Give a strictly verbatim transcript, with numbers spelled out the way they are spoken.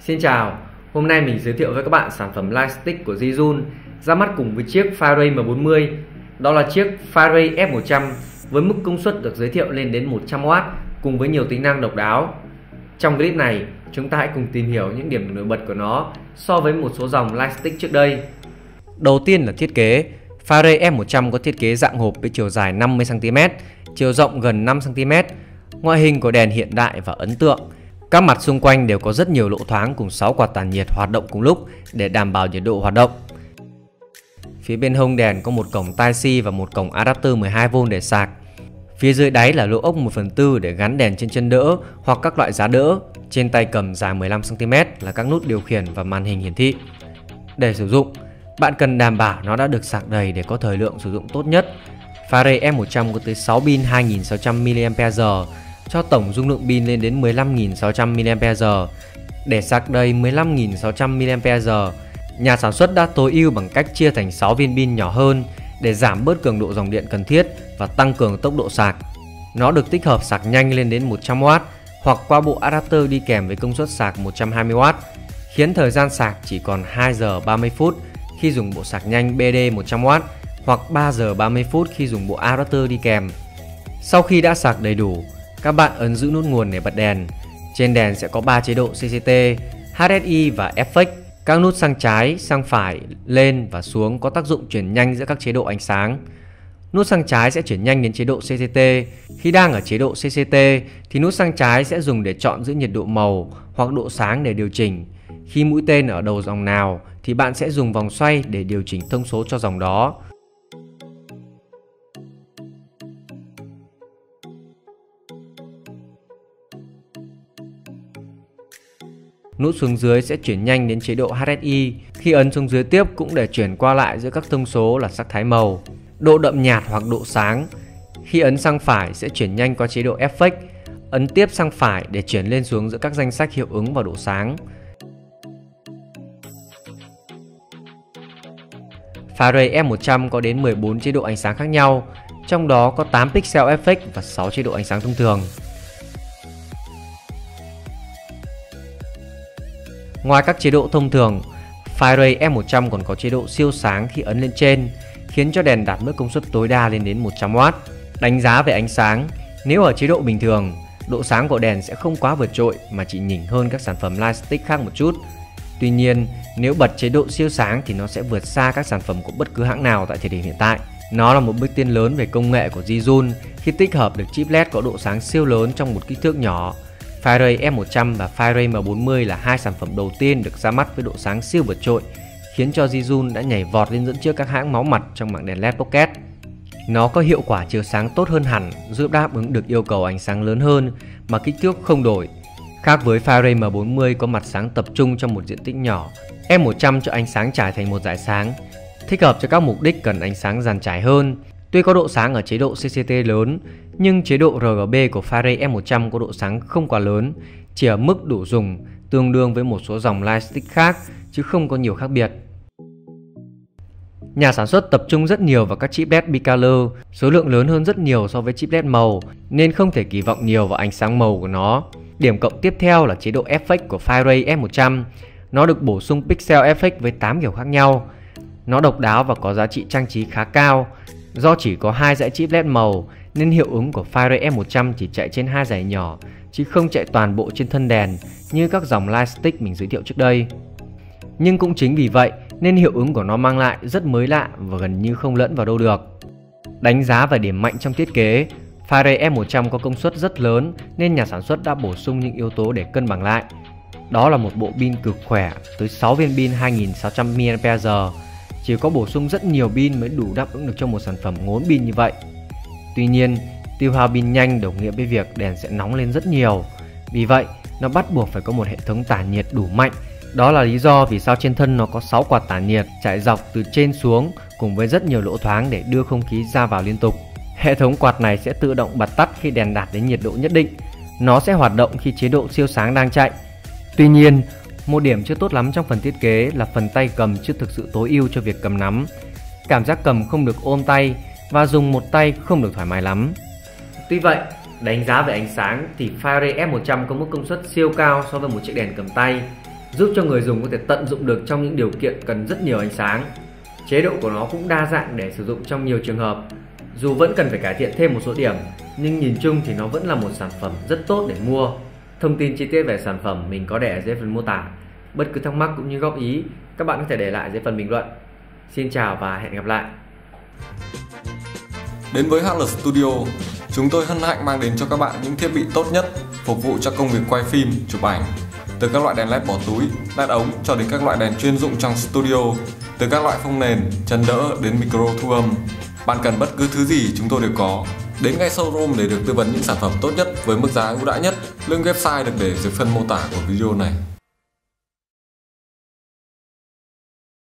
Xin chào, hôm nay mình giới thiệu với các bạn sản phẩm Lightstick của Zhiyun ra mắt cùng với chiếc Fireway M bốn mươi. Đó là chiếc Fireway F một trăm với mức công suất được giới thiệu lên đến một trăm oát cùng với nhiều tính năng độc đáo. Trong clip này, chúng ta hãy cùng tìm hiểu những điểm nổi bật của nó so với một số dòng Lightstick trước đây. Đầu tiên là thiết kế. Fireway F một trăm có thiết kế dạng hộp với chiều dài năm mươi xăng ti mét, chiều rộng gần năm xăng ti mét. Ngoại hình của đèn hiện đại và ấn tượng. Các mặt xung quanh đều có rất nhiều lỗ thoáng cùng sáu quạt tản nhiệt hoạt động cùng lúc để đảm bảo nhiệt độ hoạt động. Phía bên hông đèn có một cổng Type C và một cổng adapter mười hai vôn để sạc. Phía dưới đáy là lỗ ốc một phần tư để gắn đèn trên chân đỡ hoặc các loại giá đỡ. Trên tay cầm dài mười lăm xăng ti mét là các nút điều khiển và màn hình hiển thị. Để sử dụng, bạn cần đảm bảo nó đã được sạc đầy để có thời lượng sử dụng tốt nhất. Fireway F một trăm có tới sáu pin hai nghìn sáu trăm mi li am pe giờ, cho tổng dung lượng pin lên đến mười lăm nghìn sáu trăm mi li am pe giờ. Để sạc đầy mười lăm nghìn sáu trăm mi li am pe giờ, nhà sản xuất đã tối ưu bằng cách chia thành sáu viên pin nhỏ hơn để giảm bớt cường độ dòng điện cần thiết và tăng cường tốc độ sạc. Nó được tích hợp sạc nhanh lên đến một trăm oát hoặc qua bộ adapter đi kèm với công suất sạc một trăm hai mươi oát, khiến thời gian sạc chỉ còn hai giờ ba mươi phút khi dùng bộ sạc nhanh B D một trăm oát hoặc ba giờ ba mươi phút khi dùng bộ adapter đi kèm. Sau khi đã sạc đầy đủ, các bạn ấn giữ nút nguồn để bật đèn. Trên đèn sẽ có ba chế độ C C T, H S I và F X. Các nút sang trái, sang phải, lên và xuống có tác dụng chuyển nhanh giữa các chế độ ánh sáng. Nút sang trái sẽ chuyển nhanh đến chế độ C C T. Khi đang ở chế độ C C T thì nút sang trái sẽ dùng để chọn giữ nhiệt độ màu hoặc độ sáng để điều chỉnh. Khi mũi tên ở đầu dòng nào thì bạn sẽ dùng vòng xoay để điều chỉnh thông số cho dòng đó. Nút xuống dưới sẽ chuyển nhanh đến chế độ H S I. Khi ấn xuống dưới tiếp cũng để chuyển qua lại giữa các thông số là sắc thái màu, độ đậm nhạt hoặc độ sáng. Khi ấn sang phải sẽ chuyển nhanh qua chế độ F X. Ấn tiếp sang phải để chuyển lên xuống giữa các danh sách hiệu ứng và độ sáng. Fireway F một trăm có đến mười bốn chế độ ánh sáng khác nhau, trong đó có tám pixel F X và sáu chế độ ánh sáng thông thường. Ngoài các chế độ thông thường, Fireway F một trăm còn có chế độ siêu sáng khi ấn lên trên, khiến cho đèn đạt mức công suất tối đa lên đến một trăm oát. Đánh giá về ánh sáng, nếu ở chế độ bình thường, độ sáng của đèn sẽ không quá vượt trội mà chỉ nhỉnh hơn các sản phẩm Lightstick khác một chút. Tuy nhiên, nếu bật chế độ siêu sáng thì nó sẽ vượt xa các sản phẩm của bất cứ hãng nào tại thời điểm hiện tại. Nó là một bước tiến lớn về công nghệ của Zhiyun khi tích hợp được chip led có độ sáng siêu lớn trong một kích thước nhỏ. Fireway F một trăm và Fireway M bốn mươi là hai sản phẩm đầu tiên được ra mắt với độ sáng siêu vượt trội, khiến cho Zhiyun đã nhảy vọt lên dẫn trước các hãng máu mặt trong mảng đèn led pocket. Nó có hiệu quả chiếu sáng tốt hơn hẳn, giúp đáp ứng được yêu cầu ánh sáng lớn hơn mà kích thước không đổi. Khác với Fireway M bốn mươi có mặt sáng tập trung trong một diện tích nhỏ, F một trăm cho ánh sáng trải thành một dải sáng, thích hợp cho các mục đích cần ánh sáng dàn trải hơn. Tuy có độ sáng ở chế độ C C T lớn, nhưng chế độ R G B của Fireway F một trăm có độ sáng không quá lớn, chỉ ở mức đủ dùng, tương đương với một số dòng Lightstick khác, chứ không có nhiều khác biệt. Nhà sản xuất tập trung rất nhiều vào các chip led bicolor, số lượng lớn hơn rất nhiều so với chip led màu, nên không thể kỳ vọng nhiều vào ánh sáng màu của nó. Điểm cộng tiếp theo là chế độ F X của Fireway F một trăm. Nó được bổ sung pixel F X với tám kiểu khác nhau. Nó độc đáo và có giá trị trang trí khá cao. Do chỉ có hai dãy chip led màu nên hiệu ứng của Fireway F một trăm chỉ chạy trên hai dải nhỏ chứ không chạy toàn bộ trên thân đèn như các dòng Lightstick mình giới thiệu trước đây. Nhưng cũng chính vì vậy nên hiệu ứng của nó mang lại rất mới lạ và gần như không lẫn vào đâu được. Đánh giá về điểm mạnh trong thiết kế, Fireway F một trăm có công suất rất lớn nên nhà sản xuất đã bổ sung những yếu tố để cân bằng lại. Đó là một bộ pin cực khỏe, tới sáu viên pin hai nghìn sáu trăm mi li am pe giờ. Chỉ có bổ sung rất nhiều pin mới đủ đáp ứng được cho một sản phẩm ngốn pin như vậy. Tuy nhiên, tiêu hao pin nhanh đồng nghĩa với việc đèn sẽ nóng lên rất nhiều. Vì vậy, nó bắt buộc phải có một hệ thống tản nhiệt đủ mạnh. Đó là lý do vì sao trên thân nó có sáu quạt tản nhiệt trải dọc từ trên xuống cùng với rất nhiều lỗ thoáng để đưa không khí ra vào liên tục. Hệ thống quạt này sẽ tự động bật tắt khi đèn đạt đến nhiệt độ nhất định. Nó sẽ hoạt động khi chế độ siêu sáng đang chạy. Tuy nhiên, một điểm chưa tốt lắm trong phần thiết kế là phần tay cầm chưa thực sự tối ưu cho việc cầm nắm. Cảm giác cầm không được ôm tay và dùng một tay không được thoải mái lắm. Tuy vậy, đánh giá về ánh sáng thì Fireway F một trăm có mức công suất siêu cao so với một chiếc đèn cầm tay. giúp cho người dùng có thể tận dụng được trong những điều kiện cần rất nhiều ánh sáng. Chế độ của nó cũng đa dạng để sử dụng trong nhiều trường hợp. Dù vẫn cần phải cải thiện thêm một số điểm, nhưng nhìn chung thì nó vẫn là một sản phẩm rất tốt để mua. Thông tin chi tiết về sản phẩm mình có để ở dưới phần mô tả. Bất cứ thắc mắc cũng như góp ý, các bạn có thể để lại dưới phần bình luận. Xin chào và hẹn gặp lại. Đến với hát lờ Studio, chúng tôi hân hạnh mang đến cho các bạn những thiết bị tốt nhất phục vụ cho công việc quay phim, chụp ảnh. Từ các loại đèn led bỏ túi, led ống cho đến các loại đèn chuyên dụng trong studio, từ các loại phông nền, chân đỡ đến micro thu âm. Bạn cần bất cứ thứ gì chúng tôi đều có. Đến ngay showroom để được tư vấn những sản phẩm tốt nhất với mức giá ưu đãi nhất. Link website được để dưới phần mô tả của video này.